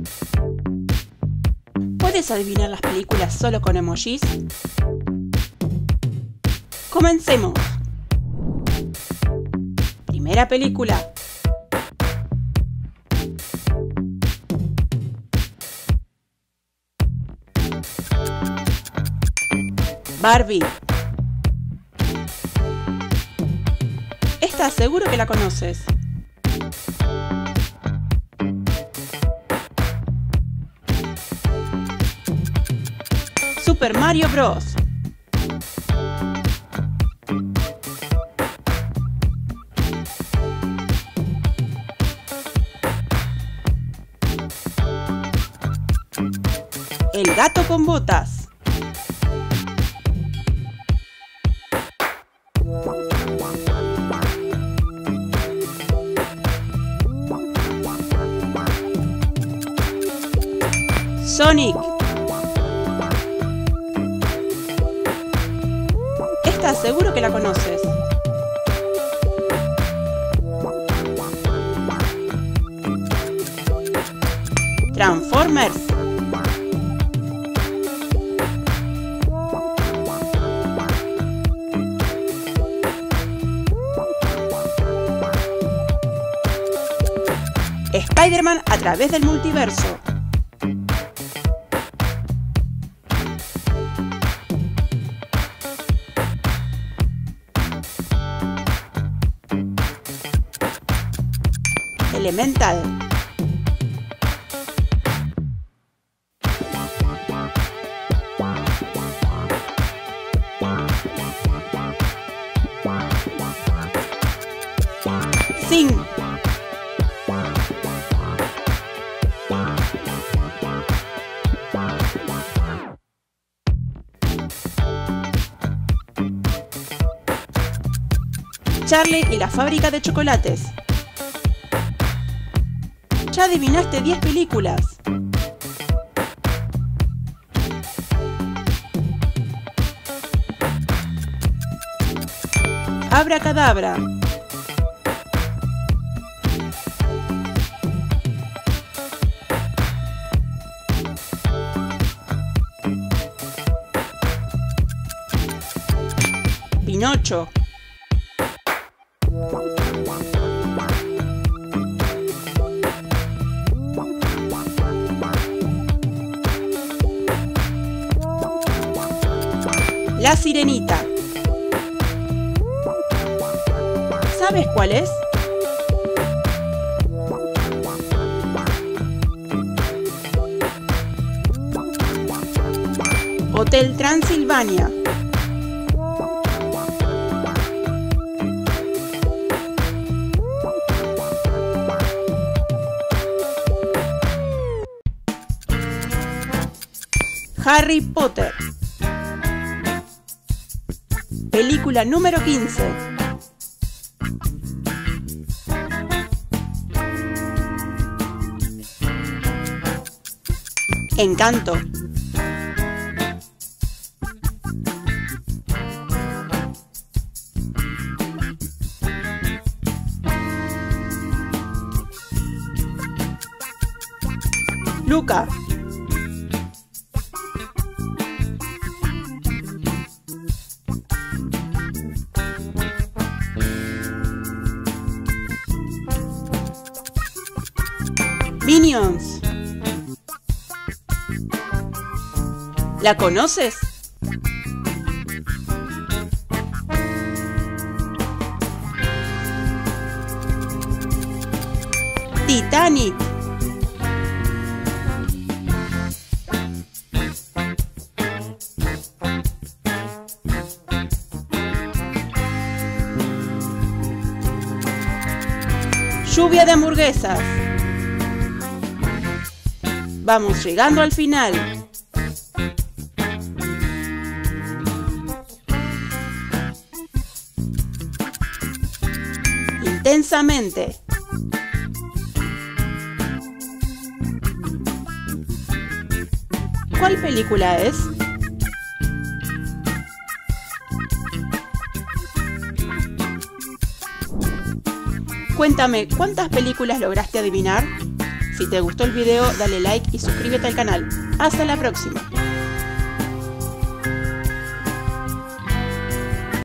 ¿Puedes adivinar las películas solo con emojis? ¡Comencemos! Primera película. Barbie. ¿Estás seguro que la conoces? Super Mario Bros. El gato con botas. Sonic. ¿Estás seguro que la conoces? Transformers. Spider-Man a través del multiverso. Elemental. Sing. Charlie y la fábrica de chocolates. Ya adivinaste 10 películas. Abracadabra. Pinocho. La Sirenita. ¿Sabes cuál es? Hotel Transilvania. Harry Potter. Película número 15. Encanto. Luca. Minions. ¿La conoces? Titanic. Lluvia de hamburguesas. Vamos llegando al final. Intensamente. ¿Cuál película es? Cuéntame, ¿cuántas películas lograste adivinar? Si te gustó el video, dale like y suscríbete al canal. ¡Hasta la próxima!